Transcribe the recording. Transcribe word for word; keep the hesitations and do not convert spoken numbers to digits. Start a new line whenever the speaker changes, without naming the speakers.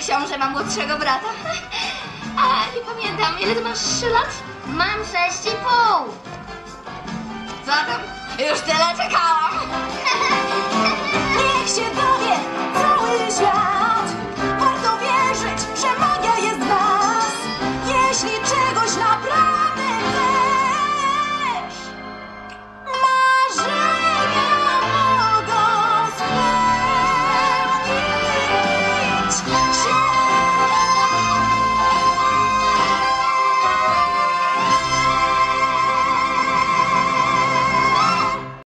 książę ma młodszego brata. A, nie pamiętam, ile ty masz lat?
Mam sześć i pół.
Zatem już tyle czekałam.